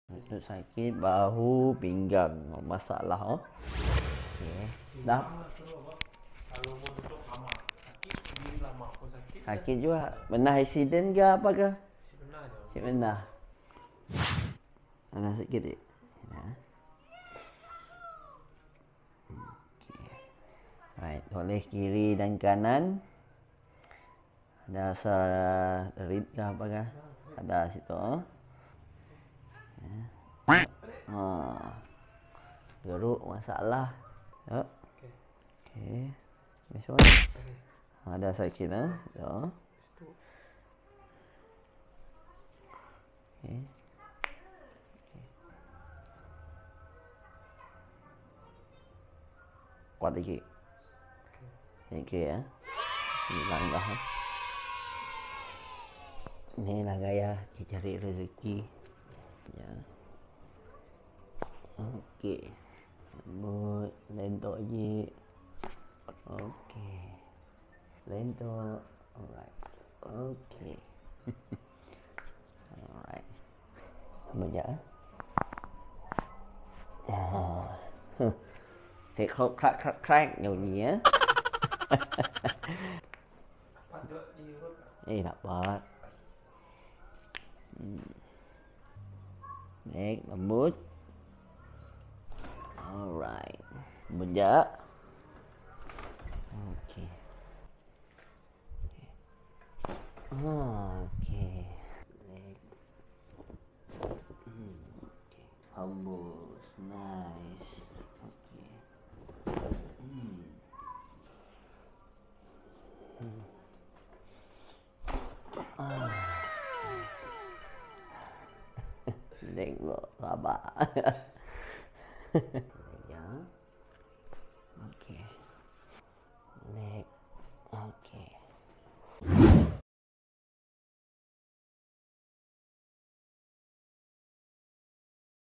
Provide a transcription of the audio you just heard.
Lutut sakit, bahu, pinggang. Masalah oh. Okey. Dah. Kalau mau duduk lama, sakit berdiri lama pun sakit. Sakit juga. Pernah accident ke apa ke? Sebenarnya. Cik pernah. Ada sikit dik. Ya. Okey. Right, oleh kiri dan kanan. Ada rasa rit ke apa ke? Ada situ. Ya. Geruk masalah. Ya. Okey. This one. Ada sakit ah. Ya. Okey. Kuat lagi. Okey ya. Hilang dah. Inilah gaya cari rezeki. Ya. Okey. Lembut, lentok je. Okey. Lentok. Alright. Okey. Alright. Lembut je. Sẽ không crack nhiều nhỉ. Đây là bớt. Đấy, lembut. Alright. Lembut je. Okey. Okey. Leg. Okey. Hembus. Nice. Okey. Tengok sabar.